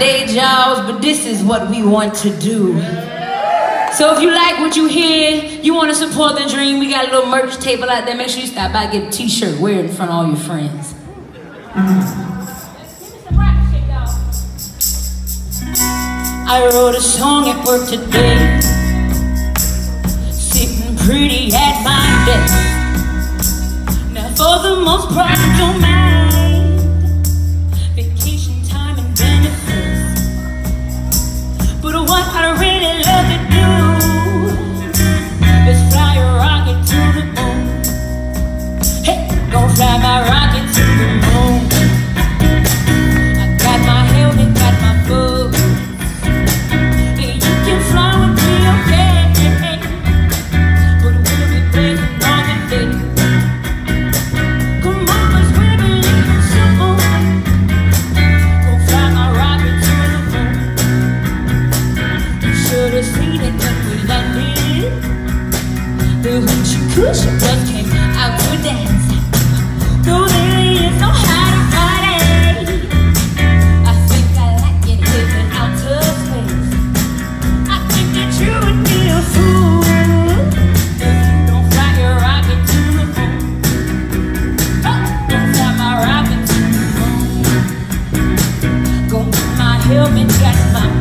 day jobs, but this is what we want to do. So if you like what you hear, you want to support the dream, we got a little merch table out there. Make sure you stop by, get a t-shirt, wear it in front of all your friends. I wrote a song at work today, sitting pretty at my desk. Now for the most part, I don't mind vacation time and benefits, but what I really love to do is fly a rocket to the moon. Hey, gonna fly my rocket to the moon. I got my helmet, got my boots. Hey, you can fly with me, okay? But we'll be breaking on the day. Come on, 'cause we're believing simple. Gonna fly my rocket to the moon. You should have seen it when we landed. The hoochie coochie just came out to dance. Though there is no hiding party, I think I like it here in outer space. I think that you would be a fool if you don't fly your rocket to the moon. Don't fly my rocket to the moon. Go put my helmet, got my